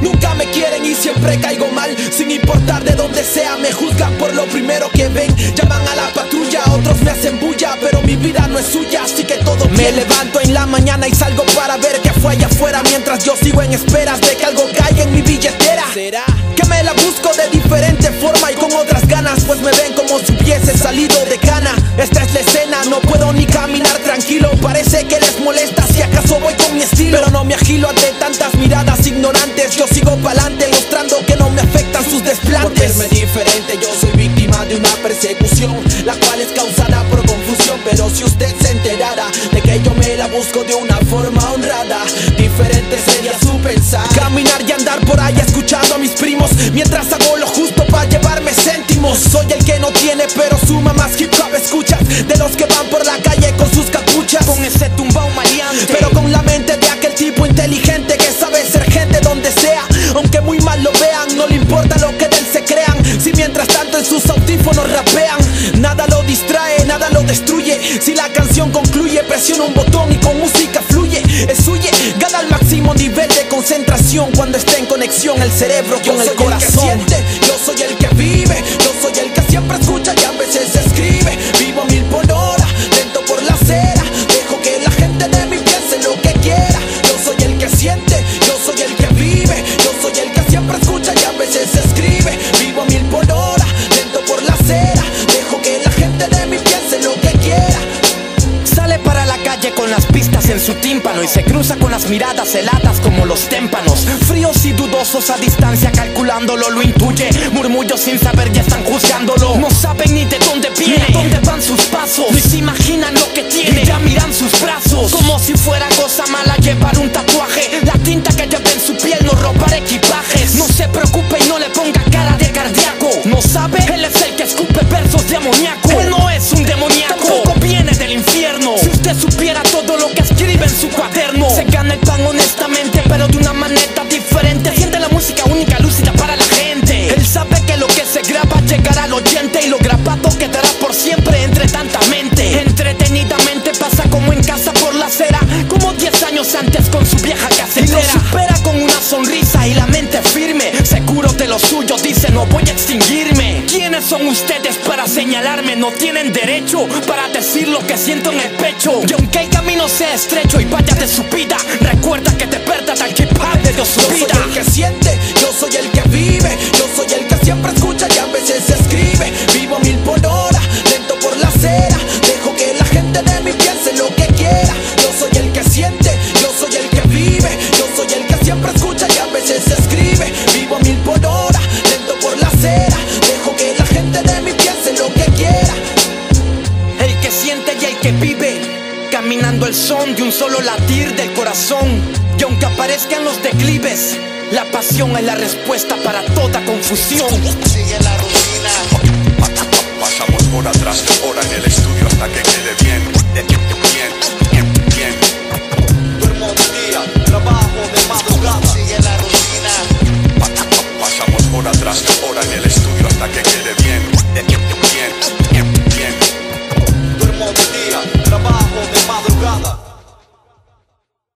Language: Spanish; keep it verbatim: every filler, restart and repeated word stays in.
Nunca me quieren y siempre caigo mal. Sin importar de dónde sea, me juzgan por lo primero que ven. Llaman a la patrulla, otros me hacen bulla, pero mi vida no es suya, así que todo bien. Me levanto en la mañana y salgo para ver qué fue allá afuera, mientras yo sigo en esperas de que algo caiga en mi billetera. ¿Será? Que me la busco de diferente forma y con otras ganas, pues me ven como si hubiese salido de cana. Esta es la escena, no puedo ni caminar tranquilo. Parece que les molesta si acaso voy con mi estilo, pero no me agilo ante tantas miradas ignorantes. Yo sigo pa'lante mostrando que no me afectan sus desplantes. Por verme diferente yo soy víctima de una persecución, la cual es causada por confusión. Pero si usted se enterara de que yo me la busco de una forma honrada, diferente sería su pensar. Caminar y andar por ahí escuchando a mis primos, mientras hago lo justo para llevarme céntimos. Soy el que no tiene pero suma más hip hop escuchas, de los que van por la calle con sus capuchas, con ese tumbao maleante, pero con la mente de aquel tipo inteligente que sabe ser gente donde sea. Aunque muy mal lo vean, no le importa lo que de él se crean. Si mientras tanto en sus audífonos rapean, nada lo distrae, nada lo destruye. Si la canción concluye, presiona un botón y con música fluye. Es huye, gana al máximo nivel de concentración cuando está en conexión el cerebro con el corazón. Yo soy el que siente, yo soy el que vive, yo soy el que siempre escucha y a veces escribe. Vivo a mil por hora, lento por la acera, dejo que la gente de mí piense lo que quiera. Yo soy el que siente, yo soy el que vive, yo soy el que siempre escucha y a veces escribe. Vivo a mil por hora, lento por la acera, dejo que la gente de mí piense lo que quiera. Sale para la calle con las pistas en su tímpano y se cruza con las miradas heladas como los témpanos. Fríos y dudosos a distancia, calculándolo lo intuye. Murmullos sin saber ya están juzgándolo. No saben ni de dónde viene, ni a dónde van sus pasos, ni se imaginan lo que tiene y ya miran sus brazos. Como si fuera cosa mala llevar un tatuaje, la tinta que lleva en su piel no robar equipajes. No se preocupe y no le ponga cara de cardíaco. No sabe, él es el que escupe versos de amoníaco. Él no es un demoníaco, tampoco viene del infierno. Si usted supiera todo lo que escribe en su cuaderno, se gana el pan honestamente, pero de una manera diferente. Siente la música única, lúcida para la gente. Él sabe que lo que se graba llegará al oyente y lo grabado quedará por siempre entre tanta mente. Entretenidamente pasa como en casa por la acera, como diez años antes con su vieja casetera. Y lo supera con una sonrisa y la mente firme, seguro de lo suyo, dice no voy a extinguirme. ¿Quiénes son ustedes para señalarme? No tienen derecho para decir lo que siento en el pecho. Y aunque el camino sea estrecho y vaya de su vida, recuerda que te perdas al hip hop de Dios su vida. Yo soy el que siente, yo soy el que vive, yo soy el que siempre escucha y a veces escribe. Vivo a mil por hora, lento por la acera, dejo que la gente de mí piense lo que quiera. Yo soy el que siente, yo soy el que vive, yo soy el que siempre escucha y a veces escribe. Vivo a mil por hora, lento por la acera, dejo que la gente de mí piense lo que quiera. El que siente y el que vive, caminando el son de un solo latir del corazón. Y aunque aparezcan los declives, la pasión es la respuesta para toda confusión. Sigue la rutina. Pasamos hora tras hora en el estudio hasta que quede bien. Bien, bien, bien. Duermo de día, trabajo de madrugada. Sigue la rutina. Pasamos hora tras hora en el estudio hasta que quede bien. Bien, bien, bien. Duermo de día, trabajo de madrugada.